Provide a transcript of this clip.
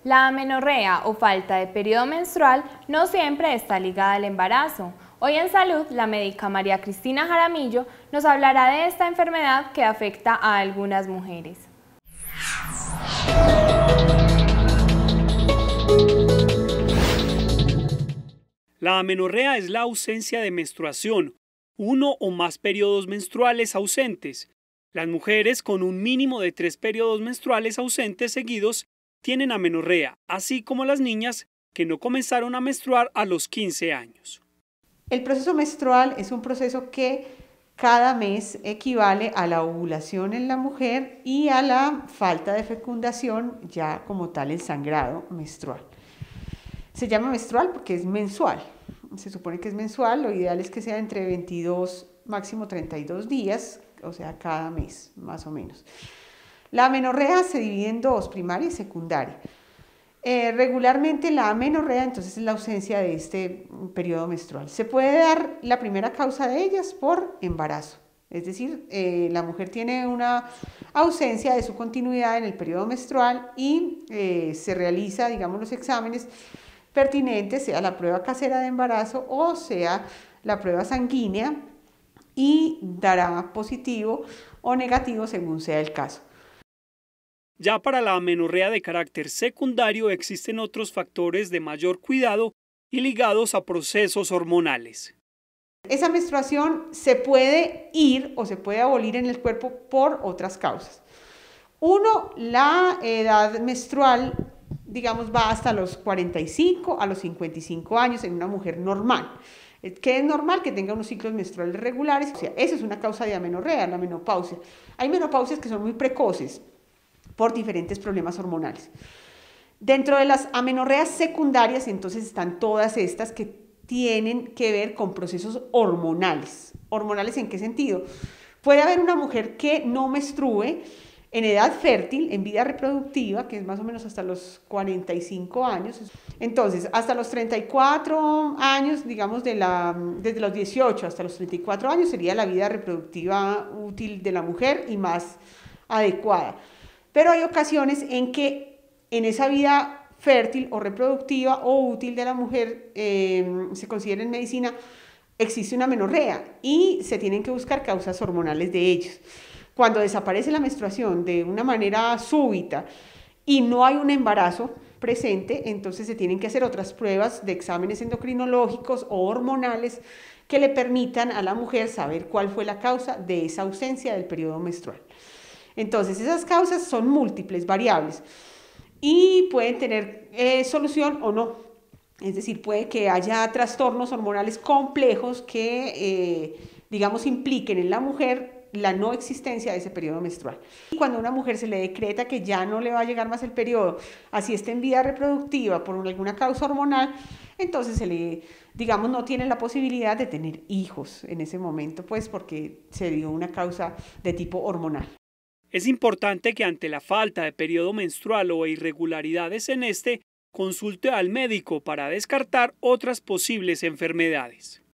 La amenorrea o falta de periodo menstrual no siempre está ligada al embarazo. Hoy en Salud, la médica María Cristina Jaramillo nos hablará de esta enfermedad que afecta a algunas mujeres. La amenorrea es la ausencia de menstruación, uno o más periodos menstruales ausentes. Las mujeres con un mínimo de 3 periodos menstruales ausentes seguidos tienen amenorrea, así como las niñas que no comenzaron a menstruar a los 15 años. El proceso menstrual es un proceso que cada mes equivale a la ovulación en la mujer y a la falta de fecundación, ya como tal el sangrado menstrual. Se llama menstrual porque es mensual, se supone que es mensual, lo ideal es que sea entre 22, máximo 32 días, o sea, cada mes, más o menos. La amenorrea se divide en dos, primaria y secundaria. Regularmente la amenorrea entonces es la ausencia de este periodo menstrual. Se puede dar la primera causa de ellas por embarazo, es decir, la mujer tiene una ausencia de su continuidad en el periodo menstrual y se realiza, digamos, los exámenes pertinentes, sea la prueba casera de embarazo o sea la prueba sanguínea, y dará positivo o negativo según sea el caso. Ya para la amenorrea de carácter secundario existen otros factores de mayor cuidado y ligados a procesos hormonales. Esa menstruación se puede ir o se puede abolir en el cuerpo por otras causas. Uno, la edad menstrual, digamos, va hasta los 45 a los 55 años en una mujer normal. Que es normal que tenga unos ciclos menstruales regulares, o sea, eso es una causa de amenorrea, la menopausia. Hay menopausias que son muy precoces por diferentes problemas hormonales. Dentro de las amenorreas secundarias, entonces están todas estas que tienen que ver con procesos hormonales. ¿Hormonales en qué sentido? Puede haber una mujer que no menstrue en edad fértil, en vida reproductiva, que es más o menos hasta los 45 años. Entonces, hasta los 34 años, digamos, desde los 18 hasta los 34 años sería la vida reproductiva útil de la mujer y más adecuada. Pero hay ocasiones en que en esa vida fértil o reproductiva o útil de la mujer, se considera en medicina, existe una amenorrea y se tienen que buscar causas hormonales de ellos. Cuando desaparece la menstruación de una manera súbita y no hay un embarazo presente, entonces se tienen que hacer otras pruebas de exámenes endocrinológicos o hormonales que le permitan a la mujer saber cuál fue la causa de esa ausencia del periodo menstrual. Entonces esas causas son múltiples, variables y pueden tener solución o no. Es decir, puede que haya trastornos hormonales complejos que, digamos, impliquen en la mujer la no existencia de ese periodo menstrual. Y cuando a una mujer se le decreta que ya no le va a llegar más el periodo, así esté en vida reproductiva por alguna causa hormonal, entonces se le, digamos, no tiene la posibilidad de tener hijos en ese momento, pues porque se dio una causa de tipo hormonal. Es importante que ante la falta de periodo menstrual o irregularidades en este, consulte al médico para descartar otras posibles enfermedades.